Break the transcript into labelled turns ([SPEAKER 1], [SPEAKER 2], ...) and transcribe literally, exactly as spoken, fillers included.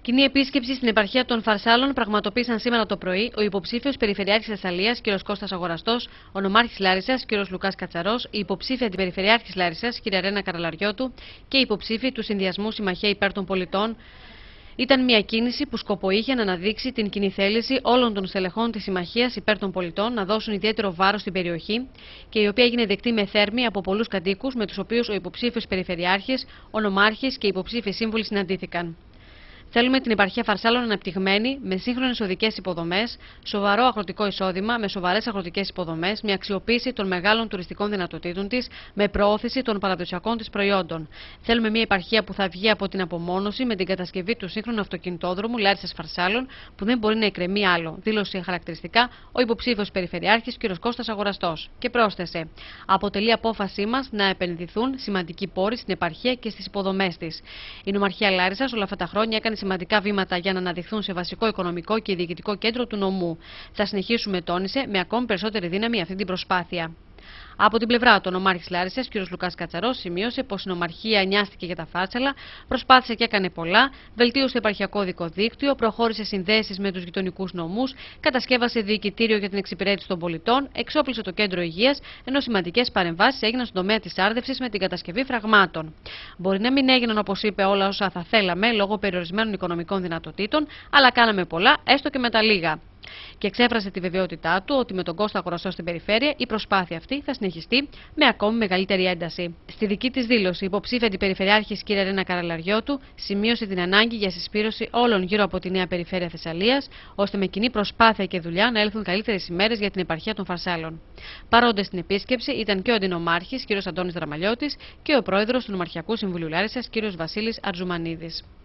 [SPEAKER 1] Κοινή επίσκεψη στην επαρχία των Φαρσάλων πραγματοποίησαν σήμερα το πρωί ο υποψήφιος Περιφερειάρχης Θεσσαλίας κ. Κώστας Αγοραστός, ο νομάρχης Λάρισσας κ. Λουκάς Κατσαρός, η υποψήφια αντιπεριφερειάρχης Λάρισσας κ. Ρένα Καραλαριώτου και οι υποψήφοι του Συνδυασμού Συμμαχία Υπέρ των Πολιτών. Ήταν μια κίνηση που σκοπό είχε να αναδείξει την κοινή θέληση όλων των στελεχών της Συμμαχίας Υπέρ των Πολιτών να δώσουν ιδιαίτερο βάρος στην περιοχή και η οποία έγινε δεκτή με θέρμη από πολλούς κατοίκους με τους οποίους ο υποψήφιος Περιφερειάρχης, ο νομάρχης και οι υποψήφιοι σύμβουλοι συναντήθηκαν. Θέλουμε την επαρχία Φαρσάλων αναπτυγμένη, με σύγχρονες οδικές υποδομές, σοβαρό αγροτικό εισόδημα, με σοβαρές αγροτικές υποδομές, με αξιοποίηση των μεγάλων τουριστικών δυνατοτήτων της, με προώθηση των παραδοσιακών της προϊόντων. Θέλουμε μια επαρχία που θα βγει από την απομόνωση με την κατασκευή του σύγχρονου αυτοκινητόδρομου Λάρισσας Φαρσάλων, που δεν μπορεί να εκκρεμεί άλλο, δήλωσε χαρακτηριστικά ο υποψήφιος Περιφερειάρχης κ. Κώστας Αγοραστός. Και πρόσθεσε: αποτελεί απόφασή μας να επενδυθούν σημαντικοί πόροι στην επαρχία και στις υποδομές της. Η νομαρχία Λάρισσας όλα αυτά τα χρόνια έκανε σημαντικά βήματα για να αναδειχθούν σε βασικό οικονομικό και διοικητικό κέντρο του νομού. Θα συνεχίσουμε, τόνισε, με ακόμη περισσότερη δύναμη αυτή την προσπάθεια. Από την πλευρά του, ο νομάρχης Λάρισσας, κ. Λουκάς Κατσαρός, σημείωσε πως η νομαρχία νοιάστηκε για τα Φάρσαλα, προσπάθησε και έκανε πολλά, βελτίωσε το επαρχιακό οδικό δίκτυο, προχώρησε συνδέσεις με τους γειτονικούς νομούς, κατασκεύασε διοικητήριο για την εξυπηρέτηση των πολιτών, εξόπλισε το κέντρο υγείας, ενώ σημαντικές παρεμβάσεις έγιναν στον τομέα της άρδευσης με την κατασκευή φραγμάτων. Μπορεί να μην έγιναν, όπως είπε, όλα όσα θα θέλαμε λόγω περιορισμένων οικονομικών δυνατοτήτων, αλλά κάναμε πολλά, έστω και με τα λίγα. Και εξέφρασε τη βεβαιότητά του ότι με τον Κώστα Αγοραστό στην περιφέρεια η προσπάθεια αυτή θα συνεχιστεί με ακόμη μεγαλύτερη ένταση. Στη δική της δήλωση, η υποψήφια αντιπεριφερειάρχης κ. Ρένα Καραλαριώτου σημείωσε την ανάγκη για συσπήρωση όλων γύρω από τη νέα περιφέρεια Θεσσαλίας, ώστε με κοινή προσπάθεια και δουλειά να έλθουν καλύτερες ημέρες για την επαρχία των Φαρσάλων. Παρόντες στην επίσκεψη ήταν και ο αντινομάρχης κ. Αντώνης Δραμαλιώτης και ο πρόεδρος του Νομαρχιακού Συμβουλίου Λάρισσας κ. Βασίλης Αρτζουμανίδης.